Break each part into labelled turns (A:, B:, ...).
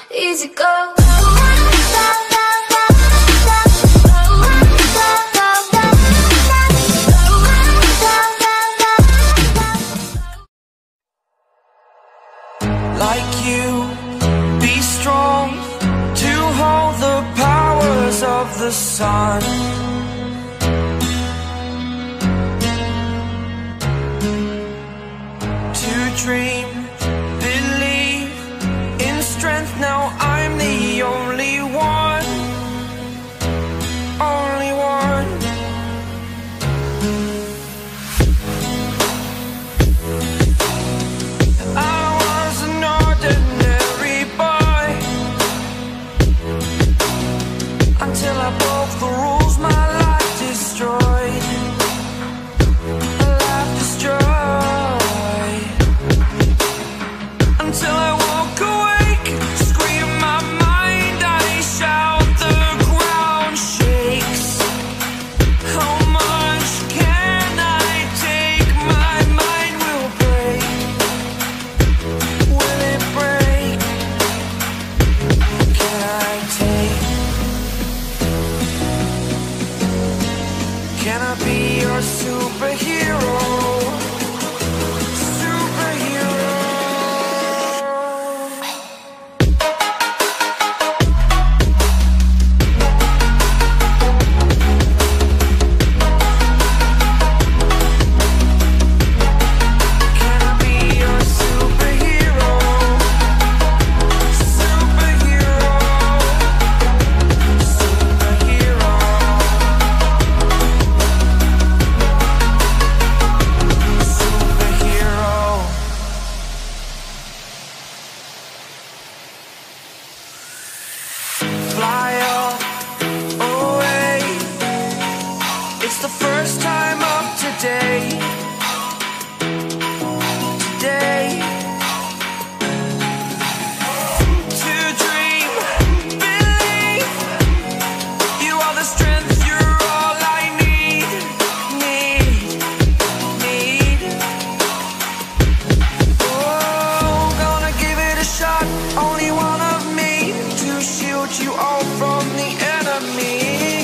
A: easy go.
B: Like you, be strong to hold the powers of the sun. To dream, believe in strength. Now I'm the only one, only one. I was an ordinary boy until I broke the rules. My life destroyed, my life destroyed. Until I woke awake, scream my mind, I shout, the ground shakes. How much can I take? My mind will break. Will it break? Can I take? Can I be your superhero? Superhero. Can I be your superhero? Superhero. Superhero. Superhero. Fly away. It's the first time of today. Today. To dream, believe. You are the strength, you're all I need. Need. Oh, gonna give it a shot. Only one of me to shield you all from the enemy.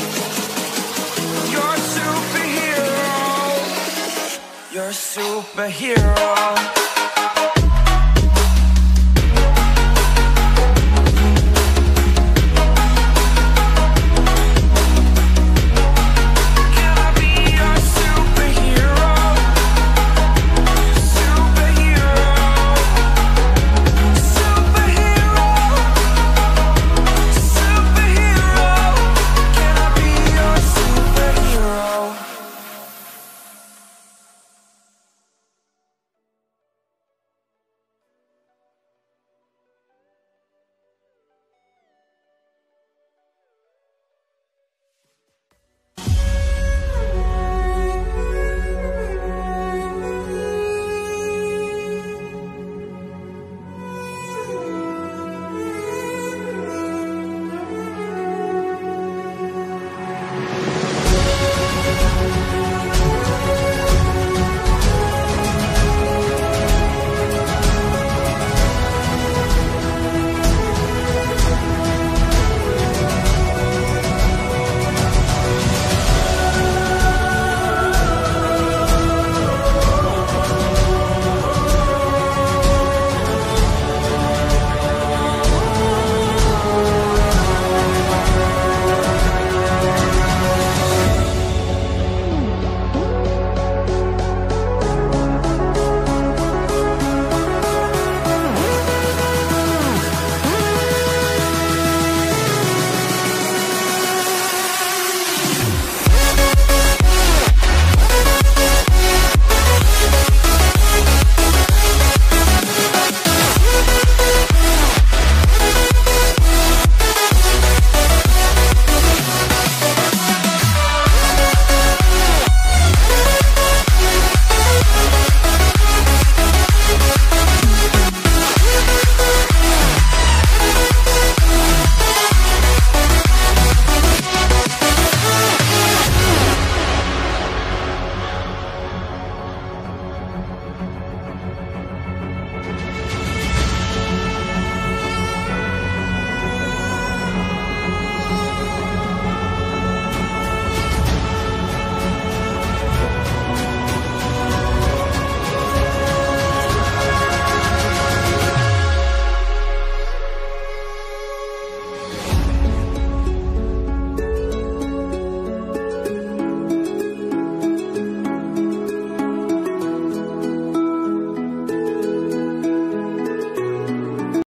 B: You're a superhero. You're a superhero.